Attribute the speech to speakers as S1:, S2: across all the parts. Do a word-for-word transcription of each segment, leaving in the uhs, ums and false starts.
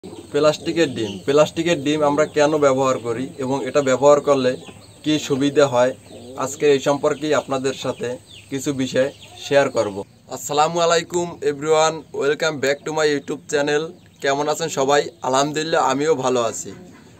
S1: প্লাস্টিকের ডিম প্লাস্টিকের ডিম আমরা কেন ব্যবহার করি এবং এটা ব্যবহার করলে কি সুবিধা হয়, আজকে এই সম্পর্কেই আপনাদের সাথে কিছু বিষয় শেয়ার করব। আসসালামু আলাইকুম everyone, welcome back to my YouTube channel. কেমন আছেন সবাই? আলহামদুলিল্লাহ আমিও ভালো আছি।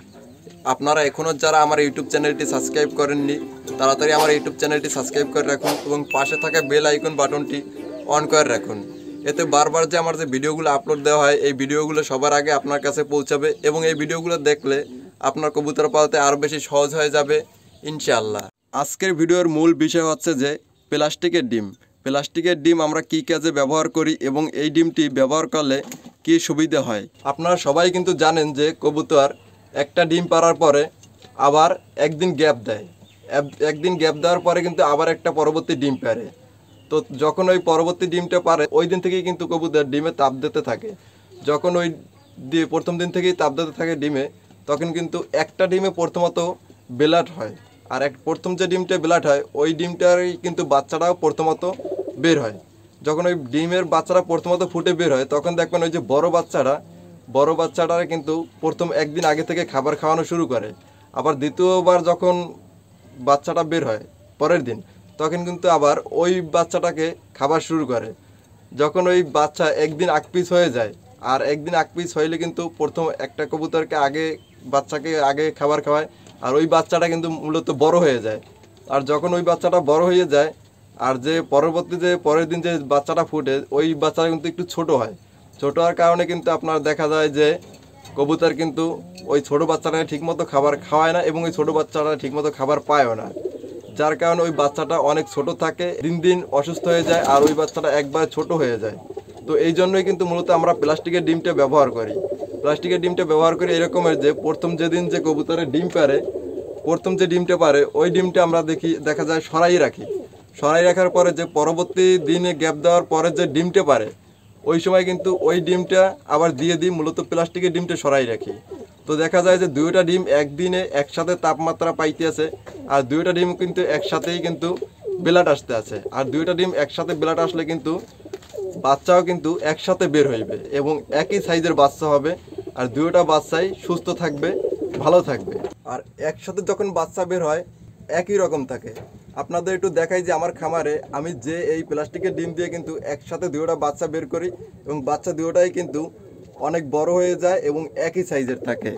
S1: আপনারা এখনও যারা আমার ইউটিউব চ্যানেলটি সাবস্ক্রাইব করেননি, তাড়াতাড়ি আমার ইউটিউব চ্যানেলটি সাবস্ক্রাইব করে রাখুন এবং পাশে থাকা বেল আইকন বাটনটি অন করে রাখুন। এতে বারবার যে আমার যে ভিডিওগুলো আপলোড দেওয়া হয়, এই ভিডিওগুলো সবার আগে আপনার কাছে পৌঁছাবে এবং এই ভিডিওগুলো দেখলে আপনার কবুতর পালতে আরও বেশি সহজ হয়ে যাবে ইনশাআল্লাহ। আজকের ভিডিওর মূল বিষয় হচ্ছে যে প্লাস্টিকের ডিম প্লাস্টিকের ডিম আমরা কী কাজে ব্যবহার করি এবং এই ডিমটি ব্যবহার করলে কী সুবিধা হয়। আপনারা সবাই কিন্তু জানেন যে কবুতর একটা ডিম পাড়ার পরে আবার একদিন গ্যাপ দেয়, একদিন গ্যাপ দেওয়ার পরে কিন্তু আবার একটা পরবর্তী ডিম পারে। তো যখন ওই পরবর্তী ডিমটা পারে ওই দিন থেকেই কিন্তু কবুতর ডিমে তাপ দিতে থাকে। যখন ওই প্রথম দিন থেকেই তাপ দিতে থাকে ডিমে, তখন কিন্তু একটা ডিমে প্রথমত ব্লাড হয়, আর এক প্রথম যে ডিমটা ব্লাড হয় ওই ডিমটারই কিন্তু বাচ্চাটাও প্রথমত বের হয়। যখন ওই ডিমের বাচ্চারা প্রথমত ফুটে বের হয়, তখন দেখবেন ওই যে বড় বাচ্চাটা বড় বাচ্চাটা কিন্তু প্রথম একদিন আগে থেকে খাবার খাওয়ানো শুরু করে। আবার দ্বিতীয়বার যখন বাচ্চাটা বের হয় পরের দিন, তখন কিন্তু আবার ওই বাচ্চাটাকে খাবার শুরু করে। যখন ওই বাচ্চা একদিন আগ পিস হয়ে যায়, আর একদিন আগ পিস হইলে কিন্তু প্রথম একটা কবুতরকে আগে বাচ্চাকে আগে খাবার খাওয়ায়, আর ওই বাচ্চাটা কিন্তু মূলত বড় হয়ে যায়। আর যখন ওই বাচ্চাটা বড় হয়ে যায়, আর যে পরবর্তী যে পরের দিন যে বাচ্চাটা ফুটে ওই বাচ্চাটা কিন্তু একটু ছোট হয়। ছোট হওয়ার কারণে কিন্তু আপনার দেখা যায় যে কবুতর কিন্তু ওই ছোটো বাচ্চাটা ঠিকমতো খাবার খাওয়ায় না এবং ওই ছোটো বাচ্চাটা ঠিকমতো খাবার পায়ও না, যার কারণে ওই বাচ্চাটা অনেক ছোট থাকে, দিন দিন অসুস্থ হয়ে যায়, আর ওই বাচ্চাটা একবার ছোট হয়ে যায়। তো এই জন্যই কিন্তু মূলত আমরা প্লাস্টিকের ডিমটা ব্যবহার করি। প্লাস্টিকের ডিমটা ব্যবহার করি এরকমের যে প্রথম যেদিন যে কবুতরের ডিম পারে, প্রথম যে ডিমটা পারে ওই ডিমটা আমরা দেখি দেখা যায় সরাই রাখি। সরাই রাখার পরে যে পরবর্তী দিনে গ্যাপ দেওয়ার পরে যে ডিমটা পারে ওই সময় কিন্তু ওই ডিমটা আবার দিয়ে দিই, মূলত প্লাস্টিকের ডিমটা সরাই রাখি। তো দেখা যায় যে দুইটা ডিম একদিনে একসাথে তাপমাত্রা পাইতে আছে, আর দুইটা ডিম কিন্তু একসাথেই কিন্তু ব্লাড আসতে আছে, আর দুইটা ডিম একসাথে ব্লাড আসলে কিন্তু বাচ্চাও কিন্তু একসাথে বের হইবে এবং একই সাইজের বাচ্চা হবে, আর দুইটা বাচ্চাই সুস্থ থাকবে, ভালো থাকবে। আর একসাথে যখন বাচ্চা বের হয় একই রকম থাকে। আপনাদের একটু দেখাই যে আমার খামারে আমি যে এই প্লাস্টিকের ডিম দিয়ে কিন্তু একসাথে দুইটা বাচ্চা বের করি এবং বাচ্চা দুইটাই কিন্তু অনেক বড় হয়ে যায় এবং একই সাইজের থাকে।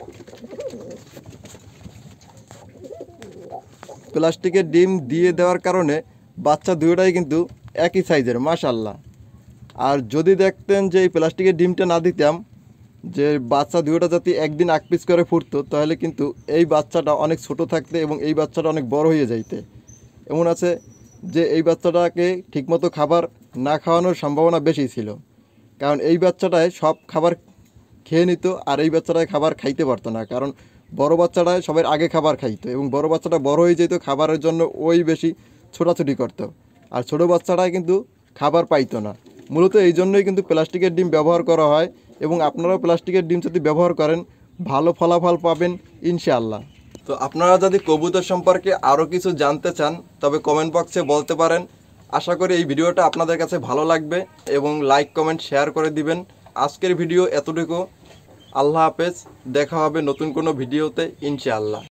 S1: প্লাস্টিকের ডিম দিয়ে দেওয়ার কারণে বাচ্চা দুইটাই কিন্তু একই সাইজের, মাশাআল্লাহ। আর যদি দেখতেন যে এই প্লাস্টিকের ডিমটা না দিতাম, যে বাচ্চা দুইটা যদি একদিন আগ পিস করে ফুটতো, তাহলে কিন্তু এই বাচ্চাটা অনেক ছোট থাকতে এবং এই বাচ্চাটা অনেক বড় হয়ে যাইতে। এমন আছে যে এই বাচ্চাটাকে ঠিকমতো খাবার না খাওয়ানোর সম্ভাবনা বেশি ছিল, কারণ এই বাচ্চাটায় সব খাবার খেয়ে নিত আর এই বাচ্চাটায় খাবার খাইতে পারতো না, কারণ বড় বাচ্চাটায় সবার আগে খাবার খাইতো এবং বড় বাচ্চাটা বড় হয়ে যেত, খাবারের জন্য ওই বেশি ছোটাছুটি করতো, আর ছোটো বাচ্চাটায় কিন্তু খাবার পাইতো না। মূলত এই জন্যই কিন্তু প্লাস্টিকের ডিম ব্যবহার করা হয় এবং আপনারাও প্লাস্টিকের ডিম যদি ব্যবহার করেন ভালো ফলাফল পাবেন ইনশাআল্লাহ। তো আপনারা যদি কবুতর সম্পর্কে আরও কিছু জানতে চান তবে কমেন্ট বক্সে বলতে পারেন। আশা করি এই ভিডিওটা আপনাদের কাছে ভালো লাগবে এবং লাইক কমেন্ট শেয়ার করে দিবেন। আজকের ভিডিও এতটুকু। আল্লাহ হাফেজ, দেখা হবে নতুন কোনো ভিডিওতে ইনশাআল্লাহ।